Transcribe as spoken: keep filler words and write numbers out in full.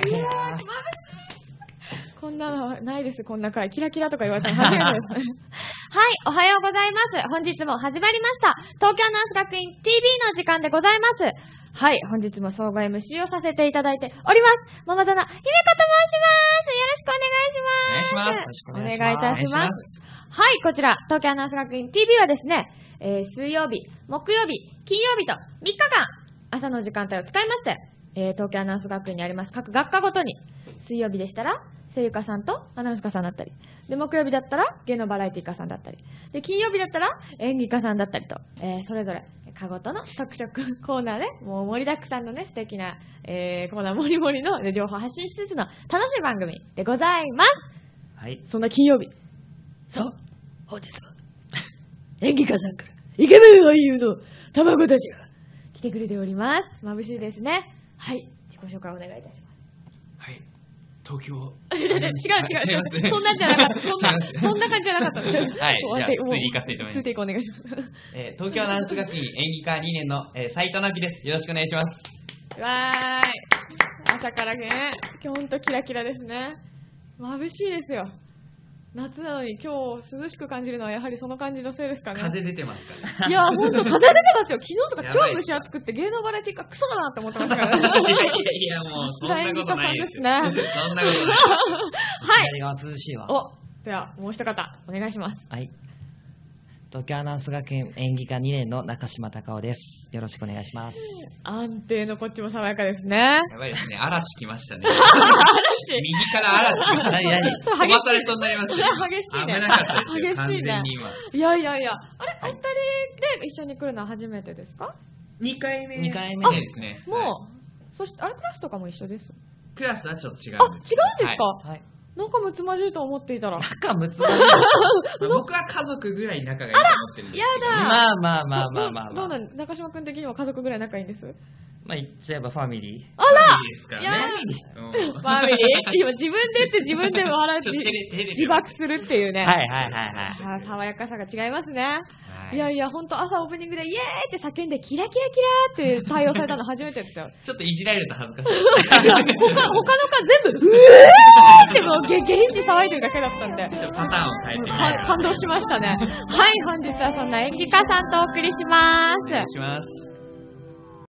いやー、眩しい。こんなのないです、こんな回。キラキラとか言われたの初めてです。はい、おはようございます。本日も始まりました。東京アナウンス学院 ティービー の時間でございます。はい、本日も総合 エムシー をさせていただいております。ママダナ、ひめこと申します。よろしくお願いします。お願いします。お願いいたします。はい、こちら、東京アナウンス学院 ティービー はですね、えー、水曜日、木曜日、金曜日とみっかかん、朝の時間帯を使いまして、えー、東京アナウンス学院にあります各学科ごとに、水曜日でしたら、声優家さんとアナウンス家さんだったり、で、木曜日だったら芸能バラエティ家さんだったり、で、金曜日だったら演技家さんだったりと、えー、それぞれ、かごとの特色コーナーで、もう盛りだくさんのね、素敵な、えー、コーナー盛り盛りの情報を発信しつつの楽しい番組でございます。はい。そんな金曜日。そう、本日は、演技家さんから、イケメン俳優の卵たちが来てくれております。眩しいですね。はい。自己紹介お願いいたします。 はい。東京。 違う違う違う。そんなんじゃなかった。そんな、そんな感じじゃなかった。 はい。じゃあ、普通に行かせていただきます。 ついていくお願いします。 えー、東京アナウンス学院演技科にねんの、えー、斉藤直樹です。よろしくお願いします。 わーい。朝からね、今日ほんとキラキラですね。眩しいですよ。夏なのに今日涼しく感じるのはやはりその感じのせいですかね。 風出てますからね。 いや、ほんと風出てますよ。昨日とか超蒸し暑くって芸能バラエティがクソだなって思ってましたからね。 いやいやいや、もうそんなことないですよ。 ね、そんなことない。はい。 が涼しいわ。 お、ではもう一方お願いします。 はい。東京アナウンス学院演技科にねんの中島隆夫です。よろしくお願いします。 安定のこっちも爽やかですね。 やばいですね。嵐来ましたね。 嵐右から嵐が。 何何そう、 飛ばされそうになりました。 激しいね。 危なかったですよ。 激しいね。いやいやいや。あれ、 はい、 お二人で一緒に来るのは初めてですか？ にかいめ。 にかいめですね。 もう、 はい、 そして、あれクラスとかも一緒です。 クラスはちょっと違うんです。 あ、違うんですか？ はい。 仲睦まじいと思っていたら。 仲睦まじい。 僕は家族ぐらい仲がいいと思ってるんですけど。 やだ。 まあまあまあまあまあ、まあ。 どうなんです？中島君的には家族ぐらい仲いいんです？ まあ言っちゃえばファミリー。 あら、 ファミリーですからね。 ファミリー今自分で言って自分で笑う自爆するっていうね。 はいはいはいはい。 あ、爽やかさが違いますね。 はい、 いやいや、ほんと朝オープニングでイエーイって叫んでキラキラキラーって対応されたの初めてですよ。 ちょっといじられると恥ずかしい。 他, 他の間全部、うえーってもう下品に騒いでるだけだったんで。 ちょっとパターンを変えて感動しましたね。はい、本日はそんな演技家さんとお送りします。 お願いします。